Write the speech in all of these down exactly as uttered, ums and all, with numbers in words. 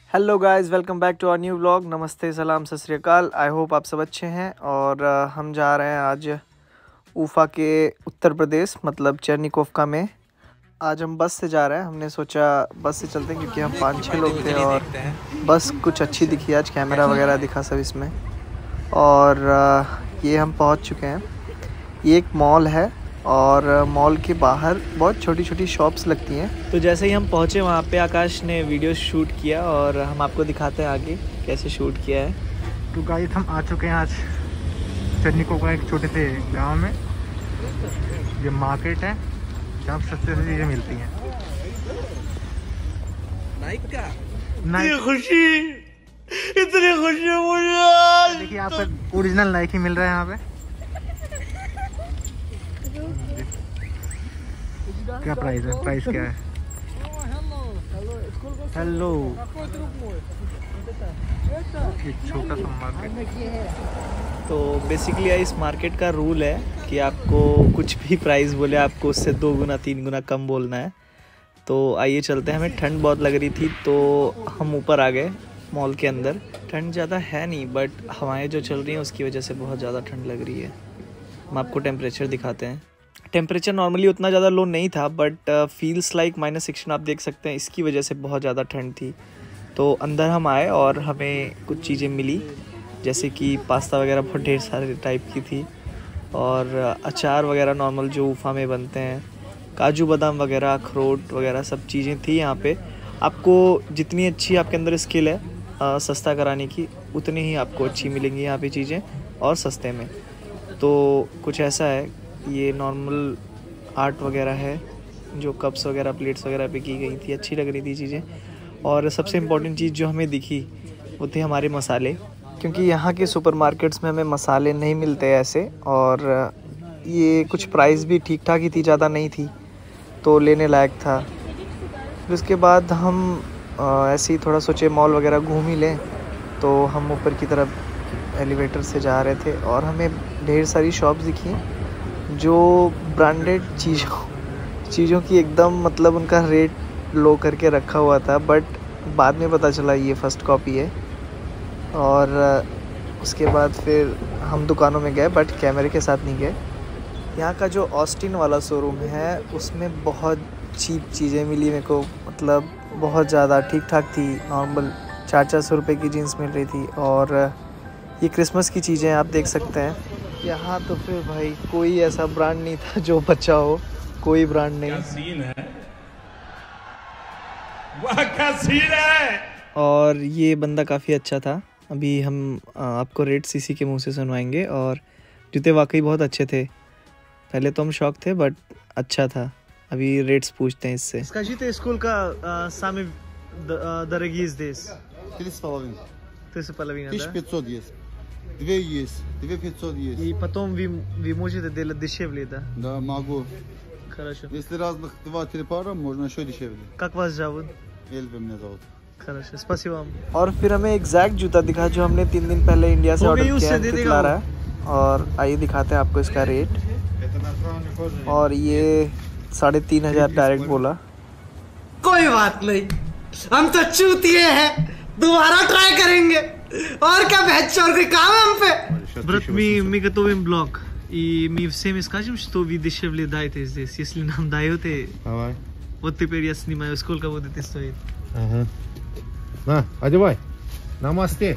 Hello guys, welcome back to our new vlog. नमस्ते, सलाम, सत श्री अकाल। आई होप आप सब अच्छे हैं। और uh, हम जा रहे हैं आज उफा के उत्तर प्रदेश, मतलब चेरनीकोवका में। आज हम बस से जा रहे हैं। हमने सोचा बस से चलते हैं क्योंकि हम पाँच छः लोग थे और बस कुछ अच्छी दिखी आज, कैमरा वगैरह दिखा सब इसमें। और uh, ये हम पहुंच चुके हैं। ये एक मॉल है और मॉल के बाहर बहुत छोटी छोटी शॉप्स लगती हैं। तो जैसे ही हम पहुँचे वहाँ पे आकाश ने वीडियो शूट किया और हम आपको दिखाते हैं आगे कैसे शूट किया है। तो गाइस हम आ चुके हैं आज चेरनीकोवका एक छोटे से गांव में। ये मार्केट है जहाँ सस्ते से चीज़ें मिलती हैं। नाइक का नाइक खुशी, इतनी खुशी मुझे। देखिए आपको ओरिजिनल नाइक ही मिल रहा है यहाँ पे। क्या प्राइस है? प्राइस क्या है? हेलो, छोटा सा मार्केट। तो बेसिकली इस मार्केट का रूल है कि आपको कुछ भी प्राइस बोले आपको उससे दो गुना तीन गुना कम बोलना है। तो आइए चलते हैं। हमें ठंड बहुत लग रही थी तो हम ऊपर आ गए मॉल के अंदर। ठंड ज़्यादा है नहीं बट हवाएं जो चल रही हैं उसकी वजह से बहुत ज़्यादा ठंड लग रही है। हम आपको टेम्परेचर दिखाते हैं। टेम्परेचर नॉर्मली उतना ज़्यादा लो नहीं था but feels like minus sixteen आप देख सकते हैं। इसकी वजह से बहुत ज़्यादा ठंड थी। तो अंदर हम आए और हमें कुछ चीज़ें मिली, जैसे कि पास्ता वगैरह बहुत ढेर सारे टाइप की थी और अचार वगैरह नॉर्मल जो उफा में बनते हैं, काजू बादाम वगैरह, अखरोट वगैरह सब चीज़ें थी यहाँ पे। आपको जितनी अच्छी आपके अंदर स्किल है आ, सस्ता कराने की, उतनी ही आपको अच्छी मिलेंगी यहाँ पे चीज़ें और सस्ते में। तो कुछ ऐसा है, ये नॉर्मल आर्ट वगैरह है जो कप्स वगैरह प्लेट्स वगैरह पे की गई थी, अच्छी लग रही थी चीज़ें। और सबसे इम्पॉर्टेंट चीज़ जो हमें दिखी वो थे हमारे मसाले, क्योंकि यहाँ के सुपरमार्केट्स में हमें मसाले नहीं मिलते ऐसे। और ये कुछ प्राइस भी ठीक ठाक ही थी, ज़्यादा नहीं थी, तो लेने लायक था। फिर उसके बाद हम ऐसे ही थोड़ा सोचे मॉल वगैरह घूम ही लें, तो हम ऊपर की तरफ एलिवेटर से जा रहे थे और हमें ढेर सारी शॉप्स दिखी जो ब्रांडेड चीज़ों चीज़ों की एकदम मतलब उनका रेट लो करके रखा हुआ था, बट बाद में पता चला ये फ़र्स्ट कॉपी है। और उसके बाद फिर हम दुकानों में गए बट कैमरे के साथ नहीं गए। यहाँ का जो ऑस्टिन वाला शोरूम है उसमें बहुत चीप चीज़ें मिली मेरे को, मतलब बहुत ज़्यादा ठीक ठाक थी। नॉर्मल चार चार सौ रुपये की जीन्स मिल रही थी। और ये क्रिसमस की चीज़ें आप देख सकते हैं यहाँ। तो फिर भाई कोई ऐसा ब्रांड नहीं था जो बचा हो, कोई ब्रांड नहीं। क्या सीन है, वाह क्या सीन है। और ये बंदा काफ़ी अच्छा था। अभी हम आपको रेट्स इसी के मुंह से सुनवाएंगे। और जूते वाकई बहुत अच्छे थे। पहले तो हम शौक थे बट अच्छा था। अभी रेट्स पूछते हैं इससे। Скажите, сколько самый дорогие здесь? Три с половиной. Три с половиной, Тысяч пятьсот есть. Две есть. Две пятьсот есть. И потом вы, вы можете делать дешевле, да? Да, могу. Хорошо. Если разных два-три пара, можно еще дешевле. Как вас зовут? Эльве меня зовут. Хорошо, спасибо вам। और फिर हमें एग्जैक्ट जूता दिखा जो हमने तीन दिन पहले इंडिया से ऑर्डर किया है, दिखला रहा है। और आइए दिखाते हैं आपको इसका रेट। और ये साढ़े तीन हजार डायरेक्ट बोला। कोई बात नहीं, हम तो चूतिए हैं, दोबारा ट्राई करेंगे। और क्या बहचोर कोई काम है हम पे? Брат, мы, мы готовим блог, и мы всем скажем, что вы дешевле даете здесь. Если нам даете, Давай. вот теперь я снимаю, сколько будет это стоить. Ага. На, одевай. नमस्ते।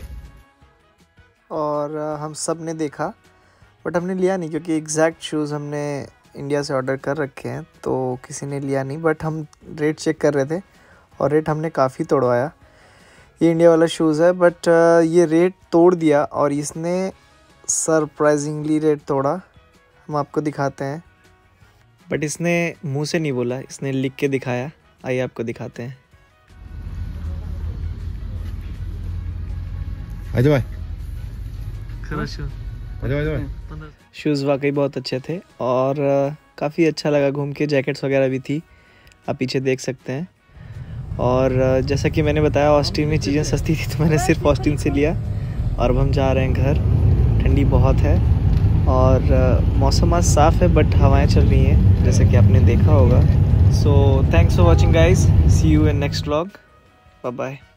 और हम सब ने देखा बट हमने लिया नहीं, क्योंकि एग्जैक्ट शूज़ हमने इंडिया से ऑर्डर कर रखे हैं तो किसी ने लिया नहीं। बट हम रेट चेक कर रहे थे और रेट हमने काफ़ी तोड़वाया। ये इंडिया वाला शूज़ है बट ये रेट तोड़ दिया और इसने सरप्राइजिंगली रेट तोड़ा। हम आपको दिखाते हैं, बट इसने मुंह से नहीं बोला, इसने लिख के दिखाया। आइए आपको दिखाते हैं। одевай. Хорошо. одевай, одевай. शूज़ वाकई बहुत अच्छे थे और काफ़ी अच्छा लगा घूम के। जैकेट्स वगैरह भी थी, आप पीछे देख सकते हैं। और जैसा कि मैंने बताया ऑस्टिन में चीज़ें सस्ती थी तो मैंने सिर्फ ऑस्टिन से लिया। और अब हम जा रहे हैं घर। ठंडी बहुत है और मौसम आज साफ़ है बट हवाएं चल रही हैं जैसे कि आपने देखा होगा। So thanks for watching guys, see you in next vlog, bye bye.